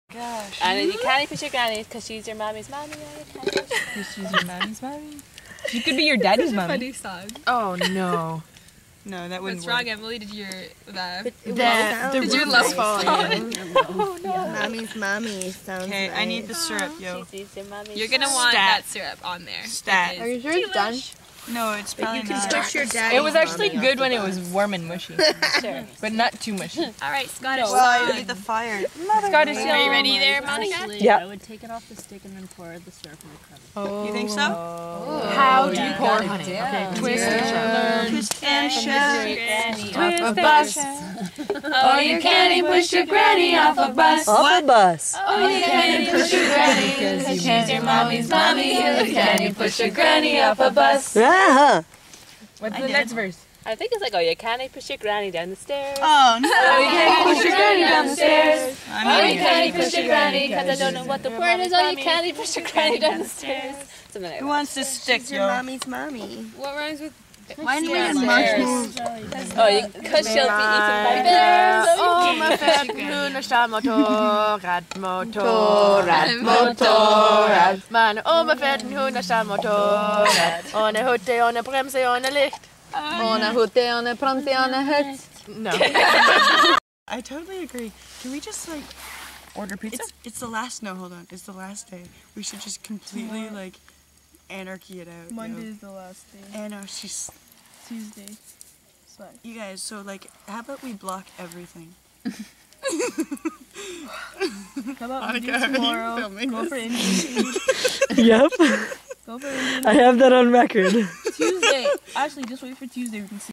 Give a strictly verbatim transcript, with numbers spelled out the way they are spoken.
Gosh. And you can't push your granny because she's your mommy's mommy. Because she's your mommy's mommy? She could be your daddy's mommy. Funny song. Oh no. No, that wouldn't What's work. wrong, Emily? Did your the The, did your love fall? Oh no. Mommy's mommy sounds Okay, right. I need the syrup, yo. She's your mommy's You're gonna want Stat. that syrup on there. Stat. It Are is you sure it's done? No, it's probably You can not. push your daddy. It was actually good when it was warm and mushy, Sure. but not too mushy. All right, Scottish Well, song. I need the fire. Scottish Are you ready there, Monica? Actually, Yep. I would take it off the stick and then pour the syrup in the crevice. Oh. You think so? How do you yeah. pour honey? Okay. Twist and Twist and shove. Twist a bus. Oh, you can't push your granny off a bus. Off a bus. Oh, you can't push your granny because she's your mommy's mommy. You can't push your granny off a bus. Ah, What's I the did. next verse? I think it's like, oh, you can't push your granny down the stairs. Oh no! Oh, you can't push your granny down the stairs. I Oh, mean, you can't push your granny Because I don't know what the word is. Oh, you can't push your granny down the stairs. Something like who that. wants this stick, she's your yo? mommy's mommy. What rhymes with? Why do we Yeah, get marshmallows? Oh, you, because she'll be eaten by bears. Oh, my fat Hühner stand Motorrad, Motorrad, Motorrad. Man, oh, my fat Hühner stand Motorrad. Ohne Hutte, ohne Bremse, ohne Licht. Ohne Hutte, ohne Promte, ohne Hut. No. I totally agree. Can we just like Order pizza? It's it's the last. No, hold on. It's the last day. We should just completely like anarchy it out. Monday Yo. is the last day. Anarchy. Tuesday. Sorry. You guys. So like, how about we block everything? How about we do Monica, are you tomorrow? filming Go this? for Indian food. Yep. Go for Indian I have that on record. Tuesday. Actually, just wait for Tuesday. We can see.